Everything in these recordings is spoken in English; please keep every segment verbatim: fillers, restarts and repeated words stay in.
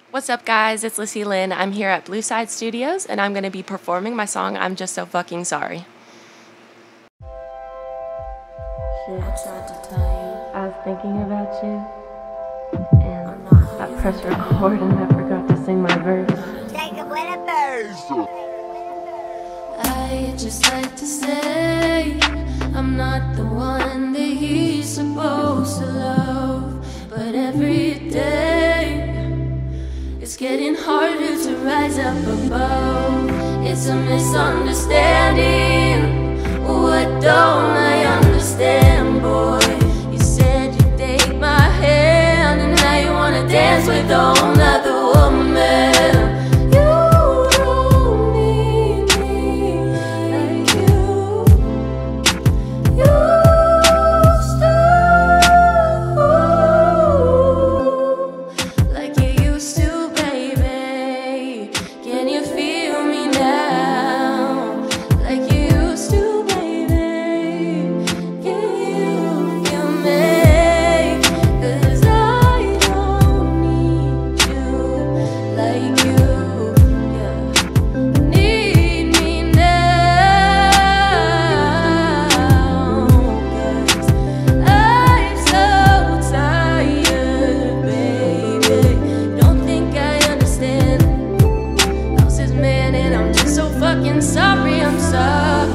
What's up, guys? It's Lyssie Lynn. I'm here at Blue Side Studios, and I'm going to be performing my song, I'm Just So Fucking Sorry. Shit. I was thinking about you, and I pressed record and I forgot to sing my verse. Take it with a verse. I just like to say I'm not the one that he's supposed to love, but every day it's getting harder to rise up above. It's a misunderstanding. What don't I understand, boy? You said you'd take my hand, and now you wanna dance with another woman. Sorry, I'm sorry.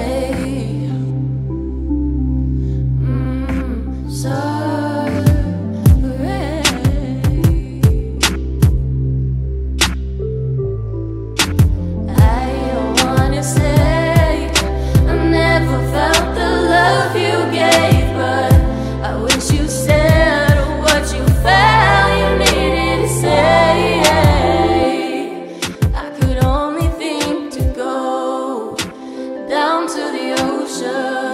Mm, sorry. I wanna say I never felt the love you gave, but I wish you said what you felt you needed to say. Down to the ocean.